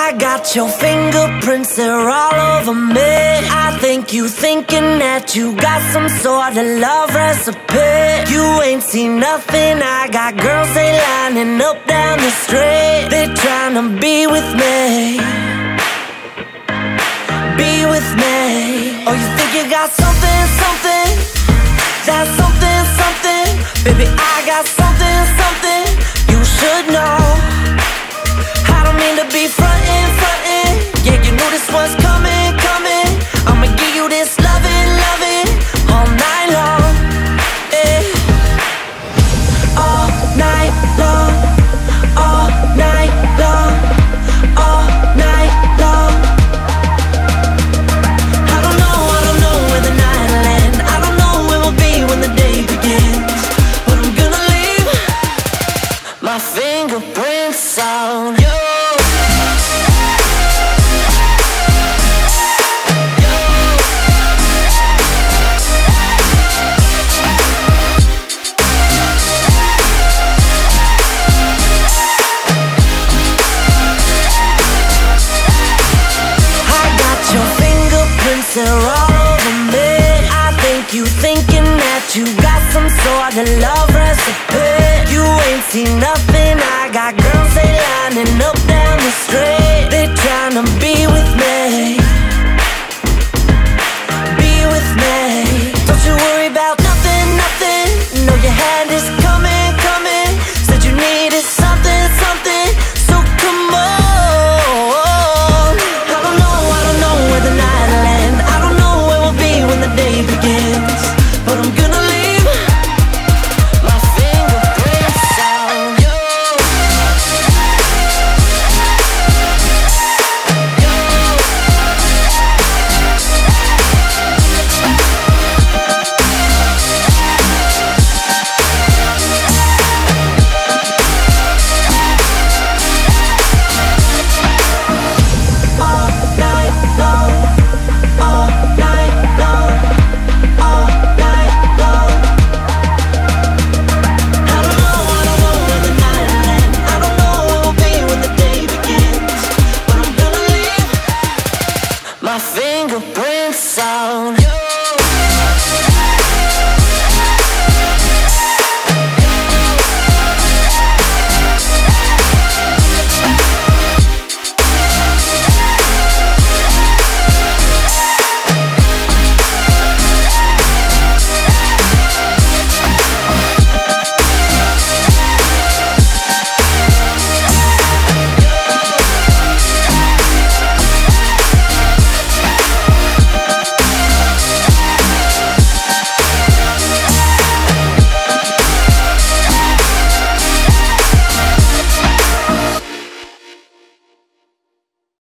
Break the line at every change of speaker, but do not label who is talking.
I got your fingerprints, they're all over me. I think you thinking that you got some sort of love recipe. You ain't seen nothing, I got girls, they lining up down the street. They tryna be with me, be with me. Oh, you think you got something, something? That's something, something. Baby, I got something, something you should know. I don't mean to be frontin', frontin'. Yeah, you know this one's coming, coming. I'ma give you this loving, loving all night long, yeah. All night long, all night long, all night long. I don't know where the night will end. I don't know where we'll be when the day begins, but I'm gonna leave my fingerprints on you. They're all over me. I think you thinking that you got some sort of love recipe. You ain't seen nothing, I got girls, they lining up